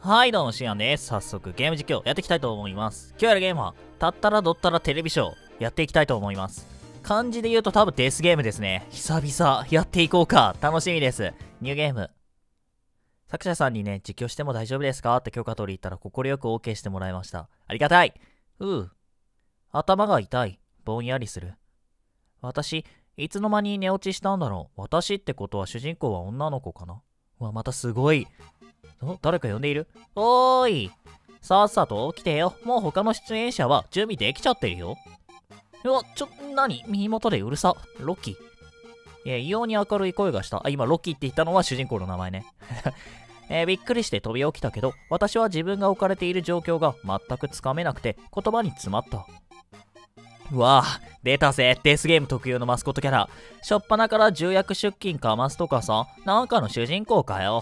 はい、どうも、しんやんです。早速、ゲーム実況やっていきたいと思います。今日やるゲームは、たったらどったらテレビショーやっていきたいと思います。漢字で言うと多分デスゲームですね。久々やっていこうか。楽しみです。ニューゲーム。作者さんにね、実況しても大丈夫ですかって許可取り言ったら快く OK してもらいました。ありがたい。頭が痛い。ぼんやりする。私、いつの間に寝落ちしたんだろう。私ってことは主人公は女の子かな。うわ、またすごい。誰か呼んでいる？おーい。さっさと起きてよ。もう他の出演者は準備できちゃってるよ。何？耳元でうるさ。ロッキー。異様に明るい声がした。今、ロッキーって言ったのは主人公の名前ね。びっくりして飛び起きたけど、私は自分が置かれている状況が全くつかめなくて、言葉に詰まった。うわぁ、出たぜ。デスゲーム特有のマスコットキャラ。しょっぱなから重役出勤かますとかさ、なんかの主人公かよ。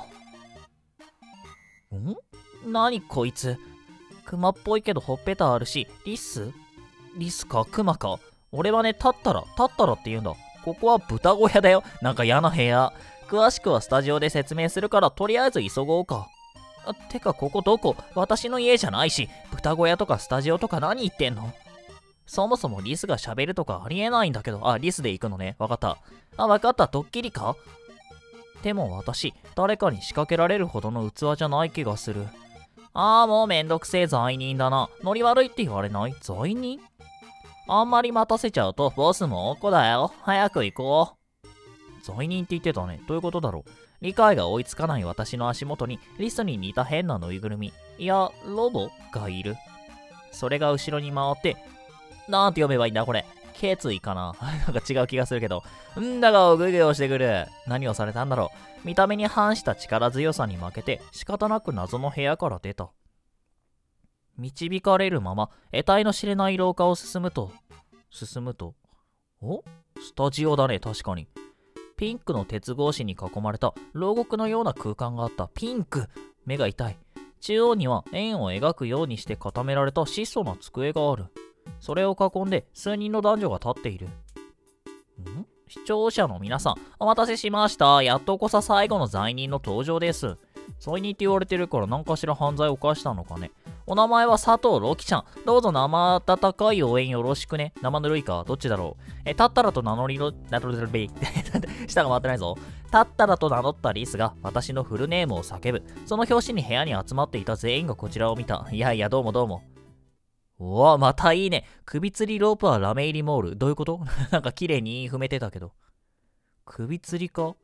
何こいつ。クマっぽいけどほっぺたあるし、リスかクマか。俺はね、立ったらって言うんだ。ここは豚小屋だよ。なんか嫌な部屋。詳しくはスタジオで説明するから、とりあえず急ごうか。てかここどこ？私の家じゃないし、豚小屋とかスタジオとか何言ってんの？そもそもリスが喋るとかありえないんだけど。リスで行くのね。わかった。わかった。ドッキリか？でも私、誰かに仕掛けられるほどの器じゃない気がする。もうめんどくせえ罪人だな。ノリ悪いって言われない？罪人？あんまり待たせちゃうとボスもおっこだよ。早く行こう。罪人って言ってたね。どういうことだろう。理解が追いつかない私の足元にリスに似た変なぬいぐるみ。いや、ロボがいる。それが後ろに回って、なんて読めばいいんだこれ。決意かななんか違う気がするけど。だがグイグイ押してくる。何をされたんだろう。見た目に反した力強さに負けて仕方なく謎の部屋から出た。導かれるまま得体の知れない廊下を進むと。スタジオだね。確かに。ピンクの鉄格子に囲まれた牢獄のような空間があった。ピンク。目が痛い。中央には円を描くようにして固められた質素な机がある。それを囲んで数人の男女が立っている。視聴者の皆さん、お待たせしました。やっとこさ最後の罪人の登場です。罪人って言われてるから何かしら犯罪を犯したのかね。お名前は佐藤ロキちゃん。どうぞ生温かい応援よろしくね。生ぬるいかどっちだろう。タッタラと名乗りの、舌が回ってないぞ。タッタラと名乗ったリスが私のフルネームを叫ぶ。その拍子に部屋に集まっていた全員がこちらを見た。いや、どうも。うわ、またいいね。首吊りロープはラメ入りモール。どういうこと？なんか綺麗に踏めてたけど。首吊りか？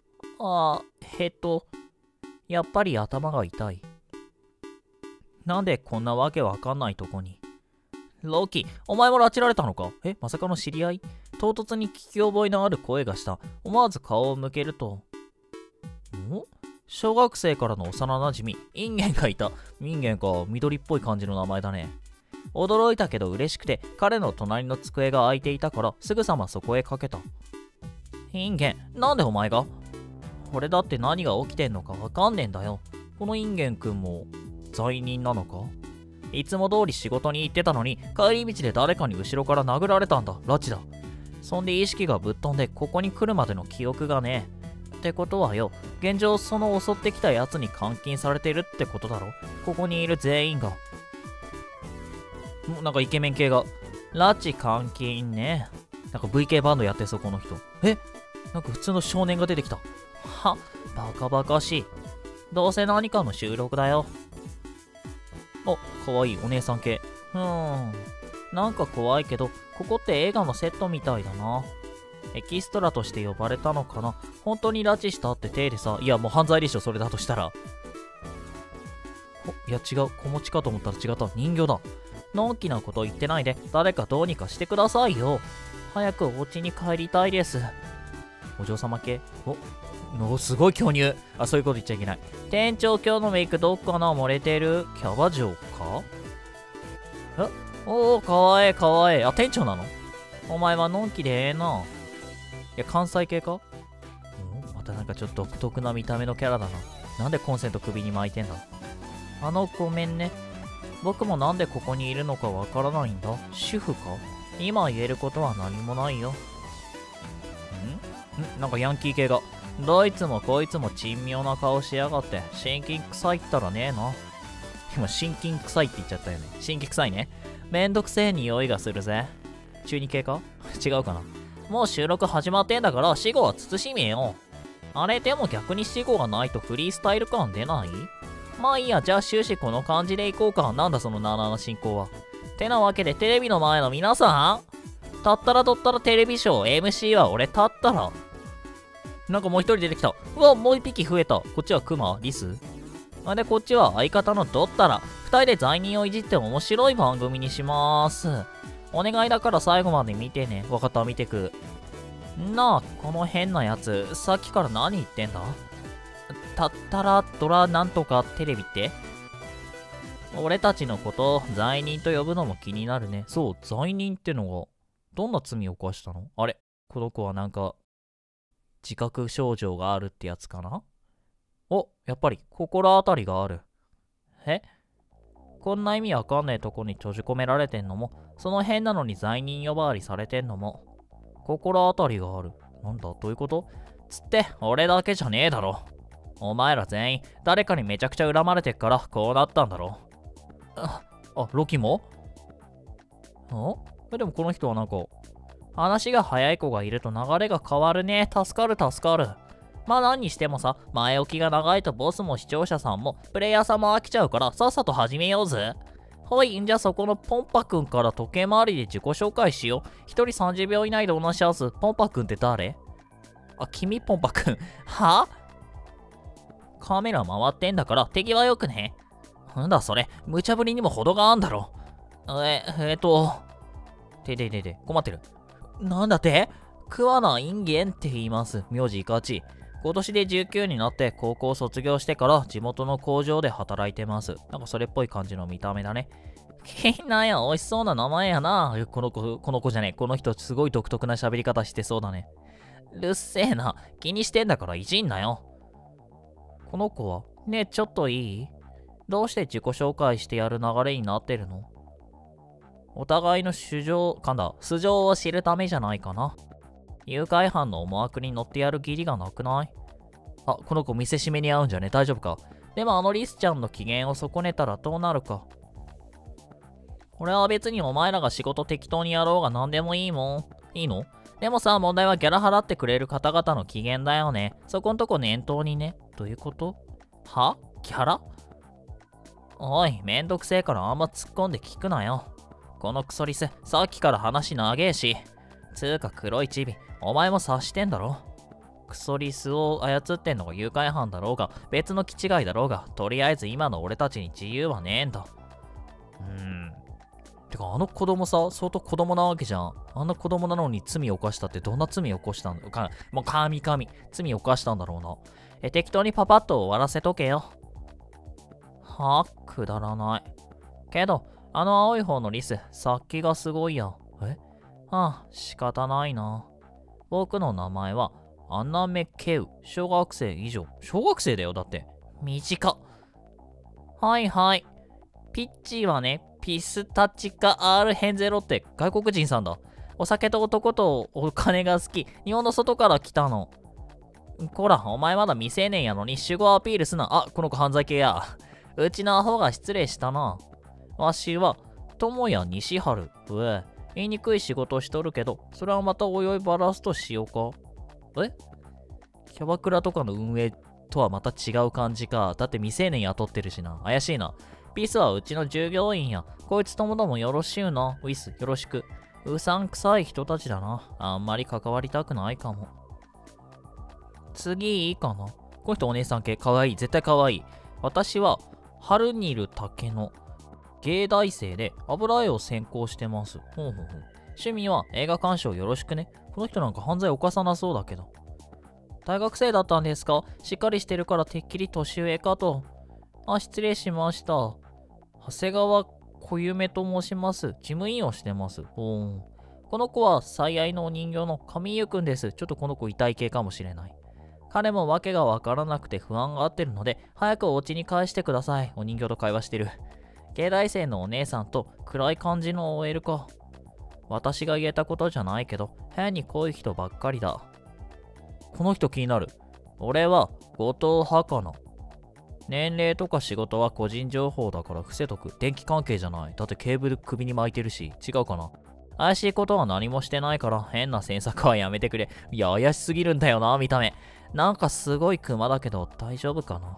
やっぱり頭が痛い。なんでこんなわけわかんないとこに。ロキ、お前も拉致られたのか？まさかの知り合い？唐突に聞き覚えのある声がした。思わず顔を向けると。小学生からの幼馴染、インゲンがいた。インゲンか、緑っぽい感じの名前だね。驚いたけど嬉しくて、彼の隣の机が空いていたからすぐさまそこへかけた。インゲン、なんでお前が？俺だって何が起きてんのかわかんねえんだよ。このインゲン君も罪人なのか？いつも通り仕事に行ってたのに帰り道で誰かに後ろから殴られたんだ。拉致だ。そんで意識がぶっ飛んでここに来るまでの記憶がねえ。ってことはよ、現状その襲ってきたやつに監禁されてるってことだろ。ここにいる全員が。なんかイケメン系が。拉致監禁ね。なんか VK バンドやってそう、この人。なんか普通の少年が出てきた。バカバカしい。どうせ何かの収録だよ。かわいいお姉さん系。なんか怖いけど、ここって映画のセットみたいだな。エキストラとして呼ばれたのかな。本当に拉致したって体でさ。いや、もう犯罪でしょ、それだとしたら。いや違う。子持ちかと思ったら違った。人形だ。のんきなこと言ってないで、誰かどうにかしてくださいよ。早くお家に帰りたいです。お嬢様系？すごい巨乳。そういうこと言っちゃいけない。店長、今日のメイクどっかな？漏れてる。キャバ嬢か？かわいいかわいい。店長なの？お前はのんきでええな。いや、関西系か？またなんかちょっと独特な見た目のキャラだな。なんでコンセント首に巻いてんだ？ごめんね。僕もなんでここにいるのかわからないんだ。主婦か？今言えることは何もないよ。なんかヤンキー系が。どいつもこいつも珍妙な顔しやがって。親近臭いったらねえな。 今、心筋臭いって言っちゃったよね。心筋臭いね。めんどくせえ匂いがするぜ。中二系か違うかな。もう収録始まってんだから死後は慎めよ。あれでも逆に死後がないとフリースタイル感出ない？まあいいや、じゃあ終始この感じでいこうか。なんだその7の進行は。てなわけでテレビの前の皆さん、たったらとったらテレビショー MC は俺たったら。なんかもう一人出てきた。うわ、もう一匹増えた。こっちはクマ、リス。で、こっちは相方のドッタラ。二人で罪人をいじって面白い番組にしまーす。お願いだから最後まで見てね。わかった、見てく。なあ、この変なやつ、さっきから何言ってんだ？たったらドラなんとかテレビって？俺たちのことを罪人と呼ぶのも気になるね。そう、罪人ってのが、どんな罪を犯したの？あれ？この子はなんか、自覚症状があるってやつかな？お、やっぱり心当たりがある。え？こんな意味わかんねえとこに閉じ込められてんのも、その変なのに罪人呼ばわりされてんのも、心当たりがある。なんだ、どういうこと？つって、俺だけじゃねえだろ。お前ら全員、誰かにめちゃくちゃ恨まれてっから、こうなったんだろ。ロキも？でもこの人はなんか、話が早い子がいると流れが変わるね。助かる助かる。まあ何にしてもさ、前置きが長いとボスも視聴者さんもプレイヤーさんも飽きちゃうからさっさと始めようぜ。はい、じゃあそこのポンパくんから時計回りで自己紹介しよう。一人30秒以内で同じやつ。ポンパくんって誰？君ポンパくん。は？カメラ回ってんだから手際よくね。なんだそれ、無茶ぶりにも程があんだろ。困ってる。なんだって？桑名インゲンって言います。名字イカチ。今年で19になって高校卒業してから地元の工場で働いてます。なんかそれっぽい感じの見た目だね。なんや、美味しそうな名前やな。この子じゃねえ。この人すごい独特な喋り方してそうだね。うっせえな。気にしてんだからいじんなよ。この子は？ねえ、ちょっといい？どうして自己紹介してやる流れになってるの？お互いの素性を知るためじゃないかな。誘拐犯の思惑に乗ってやる義理がなくない？この子見せしめに合うんじゃね？大丈夫か？でもリスちゃんの機嫌を損ねたらどうなるか。俺は別にお前らが仕事適当にやろうが何でもいいもん。いいの？でもさ、問題はギャラ払ってくれる方々の機嫌だよね。そこんとこ念頭にね。どういうこと？ギャラ？おい、めんどくせえからあんま突っ込んで聞くなよ。このクソリス、さっきから話長えし。つうか黒いチビ、お前も察してんだろ。クソリスを操ってんのが誘拐犯だろうが、別の気違いだろうが、とりあえず今の俺たちに自由はねえんだ。てか子供さ、相当子供なわけじゃん。あんな子供なのに罪を犯したってどんな罪を起こしたんだか、もう罪を犯したんだろうな。適当にパパッと終わらせとけよ。くだらない。けど、青い方のリス、殺気がすごいや。仕方ないな。僕の名前は、アナメケウ。小学生以上。小学生だよ、だって。短っ。はいはい。ピッチーはね、ピスタチカ R ヘンゼロって外国人さんだ。お酒と男とお金が好き。日本の外から来たの。こら、お前まだ未成年やのに守護アピールすな。この子犯罪系や。うちのアホが失礼したな。わしは、友谷西春。言いにくい仕事しとるけど、それはまたおいおいバラすとしようか。キャバクラとかの運営とはまた違う感じか。だって未成年雇ってるしな。怪しいな。ピースはうちの従業員や。こいつともどもよろしゅうな。ウィス、よろしく。うさんくさい人たちだな。あんまり関わりたくないかも。次いいかな。この人お姉さん系。かわいい。絶対かわいい。私は、春にる竹の芸大生で油絵を専攻してます。趣味は映画鑑賞よろしくね。この人なんか犯罪犯さなそうだけど。大学生だったんですか？しっかりしてるからてっきり年上かと。失礼しました。長谷川小夢と申します。事務員をしてます。この子は最愛のお人形の神湯くんです。ちょっとこの子痛い系かもしれない。彼も訳がわからなくて不安がってるので、早くお家に返してください。お人形と会話してる。芸大生のお姉さんと暗い感じの OL か。私が言えたことじゃないけど、部屋に濃い人ばっかりだ。この人気になる。俺は後藤はかな。 年齢とか仕事は個人情報だから伏せとく。電気関係じゃない。だってケーブル首に巻いてるし。違うかな。怪しいことは何もしてないから変な詮索はやめてくれ。いや、怪しすぎるんだよな、見た目。なんかすごいクマだけど大丈夫かな。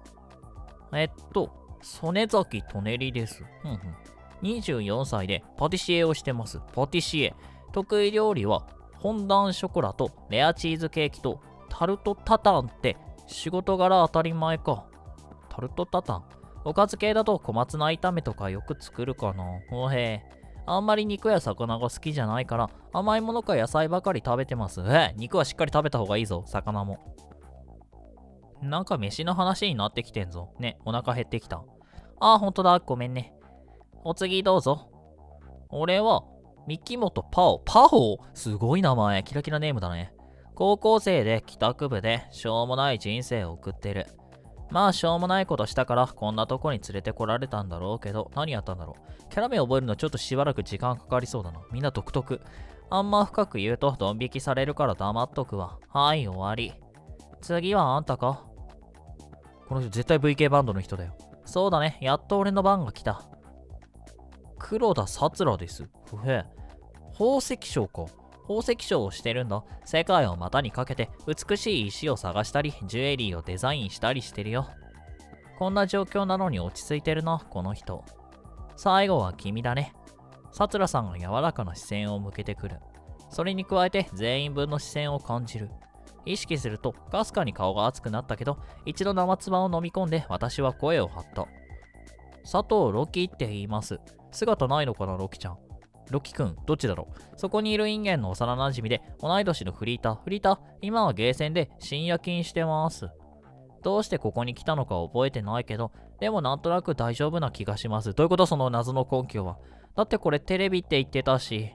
曽根崎とねりです。24歳でパティシエをしてます。パティシエ。得意料理はフォンダンショコラとレアチーズケーキとタルトタタンって仕事柄当たり前か。タルトタタン。おかず系だと小松菜炒めとかよく作るかな。おへえ。あんまり肉や魚が好きじゃないから甘いものか野菜ばかり食べてます。肉はしっかり食べた方がいいぞ、魚も。なんか飯の話になってきてんぞ。ね、お腹減ってきた。ほんとだ、ごめんね。お次どうぞ。俺は、三木本パオ。パオ？すごい名前。キラキラネームだね。高校生で帰宅部で、しょうもない人生を送ってる。まあ、しょうもないことしたから、こんなとこに連れてこられたんだろうけど、何やったんだろう。キャラ名覚えるのちょっとしばらく時間かかりそうだな。みんな独特。あんま深く言うと、ドン引きされるから黙っとくわ。はい、終わり。次はあんたか？この人絶対 VK バンドの人だよ。そうだね、やっと俺の番が来た。黒田さつらです。宝石商か。宝石商をしてるんだ。世界を股にかけて美しい石を探したり、ジュエリーをデザインしたりしてるよ。こんな状況なのに落ち着いてるな、この人。最後は君だね。さつらさんが柔らかな視線を向けてくる。それに加えて全員分の視線を感じる。意識するとかすかに顔が熱くなったけど、一度生唾を飲み込んで私は声を張った。佐藤ロキって言います。姿ないのかな、ロキちゃん。ロキくん、どっちだろう。そこにいるインゲンの幼馴染で、同い年のフリータ。フリータ、今はゲーセンで深夜勤してます。どうしてここに来たのか覚えてないけど、でもなんとなく大丈夫な気がします。どういうこと、その謎の根拠は。だってこれテレビって言ってたし。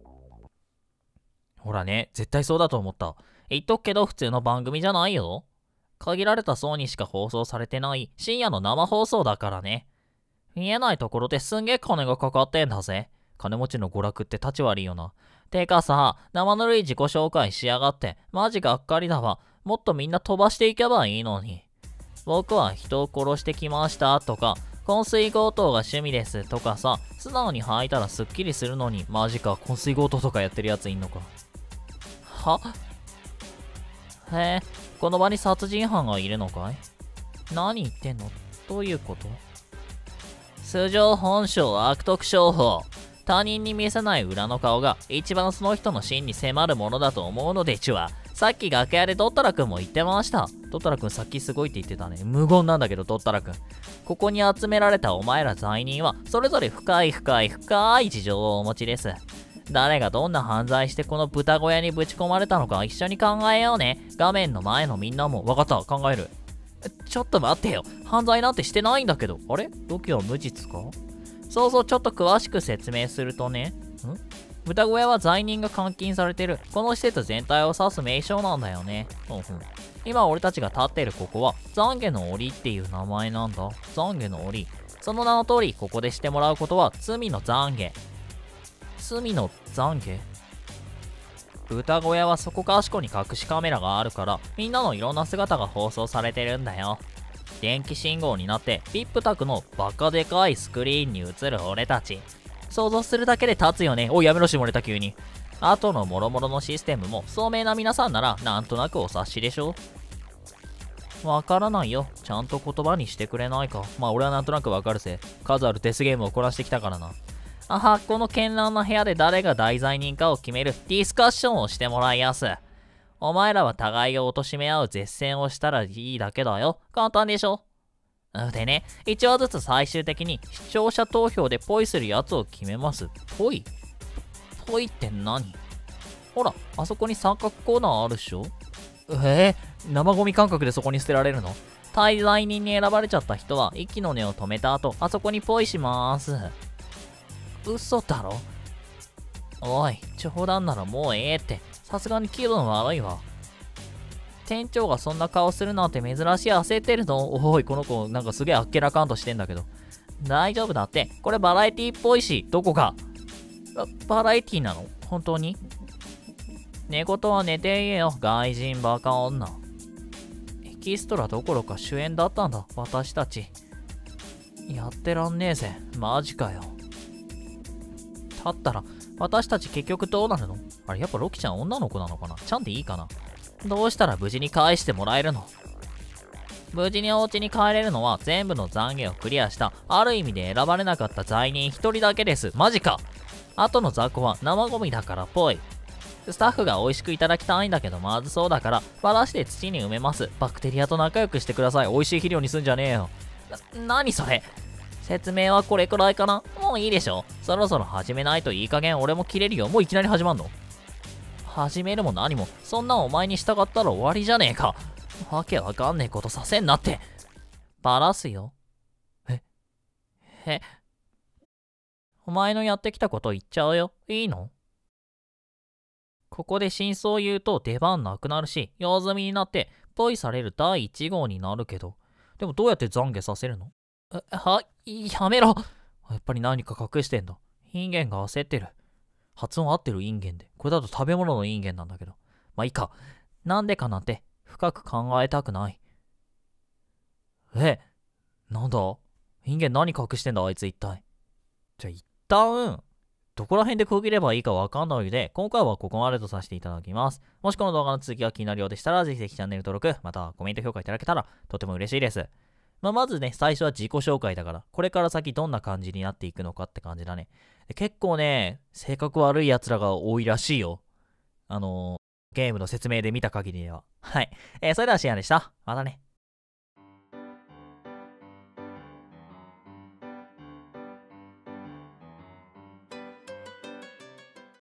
ほらね、絶対そうだと思った。言っとくけど普通の番組じゃないよ。限られた層にしか放送されてない深夜の生放送だからね。見えないところですんげえ金がかかってんだぜ。金持ちの娯楽って立ち悪いよな。てかさ、生ぬるい自己紹介しやがって、マジがっかりだわ。もっとみんな飛ばしていけばいいのに。僕は人を殺してきましたとか、昏睡強盗が趣味ですとかさ、素直に吐いたらすっきりするのに、マジか、昏睡強盗とかやってるやついんのか。へえ、この場に殺人犯がいるのかい？何言ってんの？どういうこと？素性本性悪徳商法。他人に見せない裏の顔が一番その人の真に迫るものだと思うのでちゅわ。さっき楽屋でドッタラくんも言ってました。ドッタラくんさっきすごいって言ってたね。無言なんだけどドッタラくん。ここに集められたお前ら罪人はそれぞれ深い事情をお持ちです。誰がどんな犯罪してこの豚小屋にぶち込まれたのか一緒に考えようね。画面の前のみんなも。わかった、考える。ちょっと待ってよ。犯罪なんてしてないんだけど。あれ？ロキは無実か？そうそう、ちょっと詳しく説明するとね。豚小屋は罪人が監禁されてる。この施設全体を指す名称なんだよね。今俺たちが立ってるここは、懺悔の檻っていう名前なんだ。懺悔の檻。その名の通り、ここでしてもらうことは、罪の懺悔。罪の懺悔？豚小屋はそこかしこに隠しカメラがあるから、みんなのいろんな姿が放送されてるんだよ。電気信号になってピップタクのバカでかいスクリーンに映る俺たち。想像するだけで立つよね。おい、やめろ下ネタ急に。あとの諸々のシステムも聡明な皆さんならなんとなくお察しでしょ。わからないよ。ちゃんと言葉にしてくれないか。まあ俺はなんとなくわかるぜ。数あるデスゲームをこなしてきたからな。この絢爛な部屋で誰が題材人かを決めるディスカッションをしてもらいやす。お前らは互いを貶め合う絶戦をしたらいいだけだよ。簡単でしょ。でね、1話ずつ最終的に視聴者投票でポイするやつを決めます。ポイって何？ほら、あそこに三角コーナーあるっしょ？生ゴミ感覚でそこに捨てられるの？滞在人に選ばれちゃった人は息の根を止めた後、あそこにポイしまーす。嘘だろ？おい、冗談ならもうええって。さすがに気分悪いわ。店長がそんな顔するなんて珍しい。焦ってるの？おい、この子なんかすげえあっけらかんとしてんだけど。大丈夫だって。これバラエティっぽいし。どこが？バラエティなの？本当に？寝言は寝て言えよ。外人バカ女。 キストラどころか主演だったんだ、私たち。やってらんねえぜ、マジかよ。だったら、私たち結局どうなるの？あれ、やっぱロキちゃん女の子なのかな？ちゃんでいいかな？どうしたら無事に返してもらえるの？無事にお家に帰れるのは全部の懺悔をクリアしたある意味で選ばれなかった罪人一人だけです。マジか。あとの雑魚は生ゴミだからぽい。スタッフが美味しくいただきたいんだけどまずそうだからバラして土に埋めます。バクテリアと仲良くしてください。美味しい肥料にすんじゃねえよ。何それ？説明はこれくらいかな？もういいでしょ。そろそろ始めないといい加減俺も切れるよ。もういきなり始まんの？始めるも何もそんなお前に従ったら終わりじゃねえか。わけわかんねえことさせんなって。バラすよ。お前のやってきたこと言っちゃうよ。いいの？ここで真相言うと出番なくなるし、用済みになってポイされる第1号になるけど。でもどうやって懺悔させるの？やめろ。やっぱり何か隠してんだ。インゲンが焦ってる。発音合ってるインゲンで。これだと食べ物のインゲンなんだけど。まあいいか。なんでかなんて深く考えたくない。なんだ？インゲン何隠してんだあいつ一体。じゃあ一旦、どこら辺で区切ればいいかわかんないので、今回はここまでとさせていただきます。もしこの動画の続きが気になるようでしたら、ぜひぜひチャンネル登録、またコメント評価いただけたらとても嬉しいです。まずね、最初は自己紹介だから、これから先どんな感じになっていくのかって感じだね。結構ね、性格悪い奴らが多いらしいよ。ゲームの説明で見た限りでは。はい。それではシェアでした。またね。